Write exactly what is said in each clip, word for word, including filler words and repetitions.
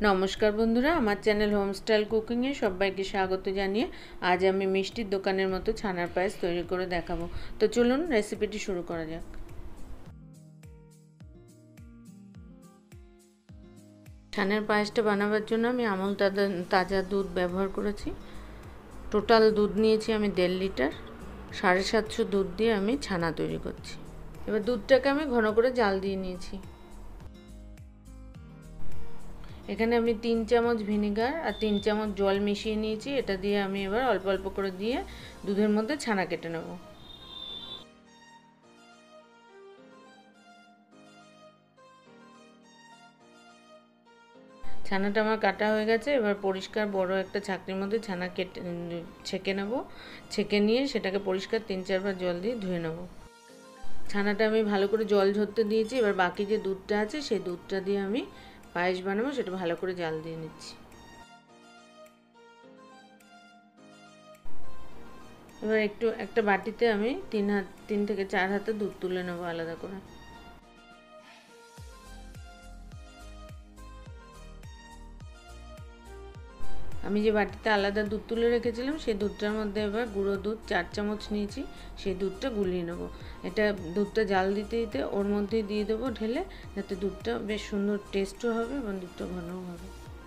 नमस्कार बंधुरा आमार चैनल होम स्टाइल कुकिंग ए सबाइके स्वागत जानिए आज आमी मिष्टिर दोकानेर मतो छानार पायेस तैरी करे देखाबो। तो चलुन रेसिपिटी शुरू करा जाक। छानार पायेसटा बानाबार जोन्नो आमी आमुल ताजा दूध व्यवहार करेছি। टोटाल दूध निয়েছি आमी देড় लिटार। साढ़े सातशो दूध दिए आमी छाना तैरी करছি। एबार दूधटाके आमी घन करे जाल दिए निয়েছি। এখানে আমি তিন চামচ ভিনেগার আর তিন চামচ জল মিশিয়ে নিয়েছি। এটা দিয়ে আমি এবার অল্প অল্প করে দিয়ে দুধের মধ্যে ছানা কেটে নেব। ছানাটা আমার কাটা হয়ে গেছে। এবার পরিষ্কার বড় একটা ছাকনির মধ্যে ছানা কেটে ছেঁকে নেব। ছেঁকে নিয়ে সেটাকে পরিষ্কার তিন চারবার জল দিয়ে ধুয়ে নেব। ছানাটা আমি ভালো করে জল ঝরতে দিয়েছি। এবার বাকি যে দুধটা আছে সেই দুধটা দিয়ে আমি পায়েস বানাবো, সেটা ভালো করে জাল দিয়ে নিচ্ছি। এবার একটু একটা বাটিতে আমি তিন হাত তিন থেকে চার হাতে দুধ তুলে নেবো আলাদা করে। আমি যে বাটিতে আলাদা দুধ তুলে রেখেছিলাম সেই দুধটার মধ্যে এবার গুঁড়ো দুধ চার চামচ নিয়েছি, সেই দুধটা গুলিয়ে নেব। এটা দুধটা জাল দিতে দিতে ওর মধ্যে দিয়ে দেবো ঢেলে, যাতে দুধটা বেশ সুন্দর টেস্টও হবে এবং দুধটা ঘনও হবে।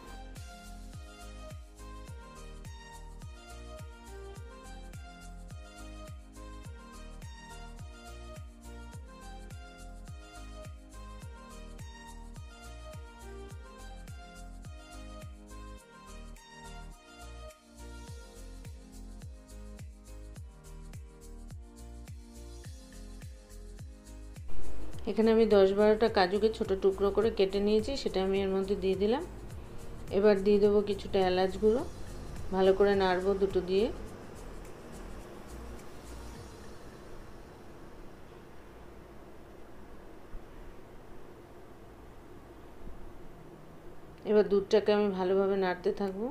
এখানে আমি দশ বারোটা কাজুকে ছোট টুকরো করে কেটে নিয়েছি, সেটা আমি এর মধ্যে দিয়ে দিলাম। এবার দিয়ে দেবো কিছুটা এলাচ গুঁড়ো, ভালো করে নাড়বো দুটো দিয়ে। এবার দুধটাকে আমি ভালোভাবে নাড়তে থাকবো,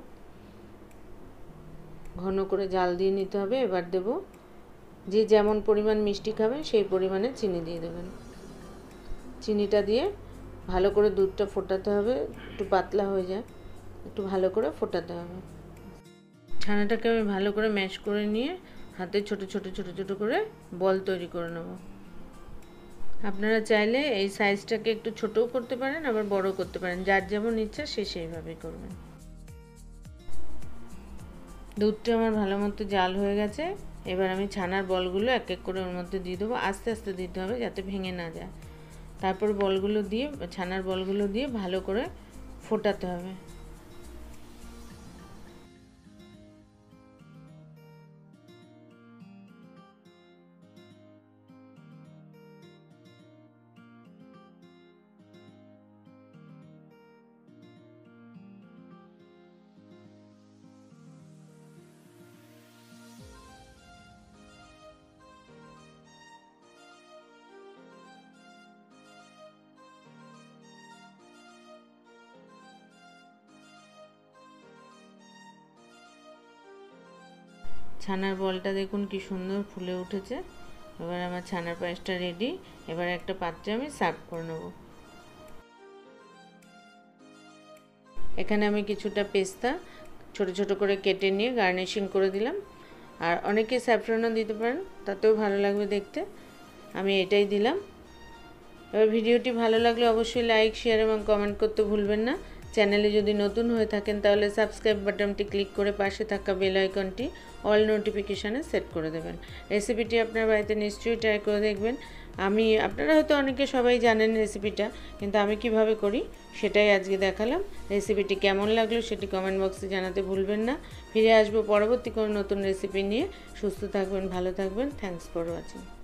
ঘন করে জাল দিয়ে নিতে হবে। এবার দেব, যে যেমন পরিমাণ মিষ্টি খাবেন সেই পরিমাণে চিনি দিয়ে দেবেন। চিনিটা দিয়ে ভালো করে দুধটা ফোটাতে হবে, একটু পাতলা হয়ে যায়, একটু ভালো করে ফোটাতে হবে। ছানাটাকে আমি ভালো করে ম্যাশ করে নিয়ে হাতে ছোট ছোট ছোট ছোট করে বল তৈরি করে নেব। আপনারা চাইলে এই সাইজটাকে একটু ছোটও করতে পারেন, আবার বড় করতে পারেন, যার যেমন ইচ্ছা সে সেইভাবে করবেন। দুধটা আমার ভালো মতো জাল হয়ে গেছে। এবার আমি ছানার বলগুলো এক এক করে ওর মধ্যে দিয়ে দেবো। আস্তে আস্তে দিতে হবে যাতে ভেঙে না যায়। তারপর বলগুলো দিয়ে ছানার বলগুলো দিয়ে ভালো করে ফোটাতে হবে। ছানার বলটা দেখুন কি সুন্দর ফুলে উঠেছে। এবার আমার ছানার পায়েসটা রেডি। এবার একটা পাত্রে আমি সার্ভ করে নেব। এখানে আমি কিছুটা পেস্তা ছোট ছোট করে কেটে নিয়ে গার্নিশিং করে দিলাম। আর অনেকে স্যাফরনও দিতে পারেন, তাতেও ভালো লাগবে দেখতে। আমি এটাই দিলাম। এবার ভিডিওটি ভালো লাগলে অবশ্যই লাইক শেয়ার এবং কমেন্ট করতে ভুলবেন না। চ্যানেলে যদি নতুন হয়ে থাকেন তাহলে সাবস্ক্রাইব বাটনটি ক্লিক করে পাশে থাকা বেল আইকনটি অল নোটিফিকেশানে সেট করে দেবেন। রেসিপিটি আপনার বাড়িতে নিশ্চয়ই ট্রাই করে দেখবেন। আমি আপনারা হয়তো অনেকে সবাই জানেন রেসিপিটা, কিন্তু আমি কিভাবে করি সেটাই আজকে দেখালাম। রেসিপিটি কেমন লাগলো সেটি কমেন্ট বক্সে জানাতে ভুলবেন না। ফিরে আসবো পরবর্তী কোনো নতুন রেসিপি নিয়ে। সুস্থ থাকবেন, ভালো থাকবেন। Thanks for watching.